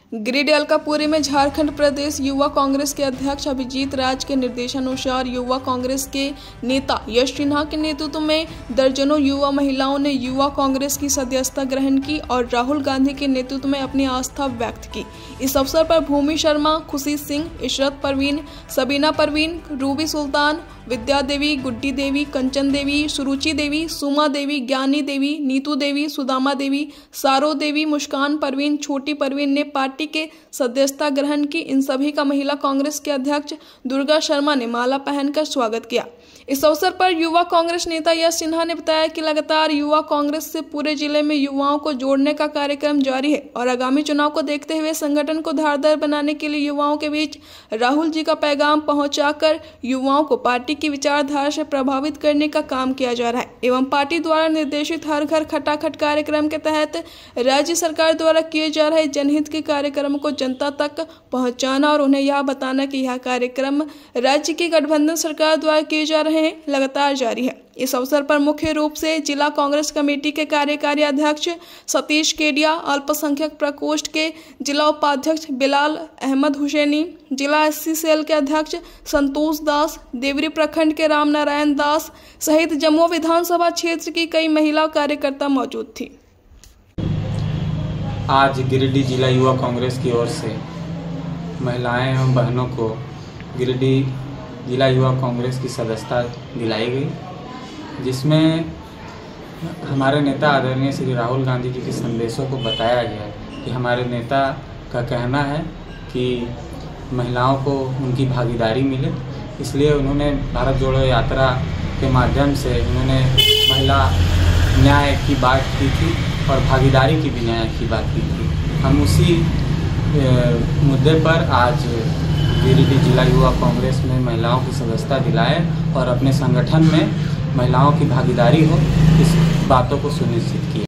गिरिडीह अलकापुरी में झारखंड प्रदेश युवा कांग्रेस के अध्यक्ष अभिजीत राज के निर्देशानुसार युवा कांग्रेस के नेता यश सिन्हा के नेतृत्व में दर्जनों युवा महिलाओं ने युवा कांग्रेस की सदस्यता ग्रहण की और राहुल गांधी के नेतृत्व में अपनी आस्था व्यक्त की। इस अवसर पर भूमि शर्मा, खुशी सिंह, इशरत परवीन, सबीना परवीन, रूबी सुल्तान, विद्या देवी, गुड्डी देवी, कंचन देवी, सुरुचि देवी, सुमा देवी, ज्ञानी देवी, नीतू देवी, सुदामा देवी, सारो देवी, मुस्कान परवीन, छोटी परवीन ने पार्टी के सदस्यता ग्रहण की। इन सभी का महिला कांग्रेस के अध्यक्ष दुर्गा शर्मा ने माला पहनकर स्वागत किया। इस अवसर पर युवा कांग्रेस नेता यश सिन्हा ने बताया कि लगातार युवा कांग्रेस से पूरे जिले में युवाओं को जोड़ने का कार्यक्रम जारी है और आगामी चुनाव को देखते हुए संगठन को धारदार बनाने के लिए युवाओं के बीच राहुल जी का पैगाम पहुंचाकर युवाओं को पार्टी की विचारधारा से प्रभावित करने का काम किया जा रहा है एवं पार्टी द्वारा निर्देशित हर घर खटाखट कार्यक्रम के तहत राज्य सरकार द्वारा किए जा रहे जनहित के कार्यक्रम को जनता तक पहुंचाना और उन्हें यह बताना कि यह कार्यक्रम राज्य की गठबंधन सरकार द्वारा किए जा रहे हैं लगातार जारी है। इस अवसर पर मुख्य रूप से जिला कांग्रेस कमेटी के कार्यकारी अध्यक्ष सतीश केडिया, अल्पसंख्यक प्रकोष्ठ के जिला उपाध्यक्ष बिलाल अहमद हुसैनी, जिला एससी सेल के अध्यक्ष संतोष दास, देवरी प्रखंड के राम नारायण दास सहित जम्मू विधानसभा क्षेत्र की कई महिला कार्यकर्ता मौजूद थी। आज गिरिडीह जिला युवा कांग्रेस की ओर से महिलाएं एवं बहनों को गिरिडीह जिला युवा कांग्रेस की सदस्यता दिलाई गई, जिसमें हमारे नेता आदरणीय श्री राहुल गांधी जी के संदेशों को बताया गया कि हमारे नेता का कहना है कि महिलाओं को उनकी भागीदारी मिले, इसलिए उन्होंने भारत जोड़ो यात्रा के माध्यम से उन्होंने महिला न्याय की बात की थी और भागीदारी की भी न्याय की बात की थी। हम उसी मुद्दे पर आज गिरिडीह जिला युवा कांग्रेस में महिलाओं की सदस्यता दिलाए और अपने संगठन में महिलाओं की भागीदारी हो, इस बातों को सुनिश्चित किया।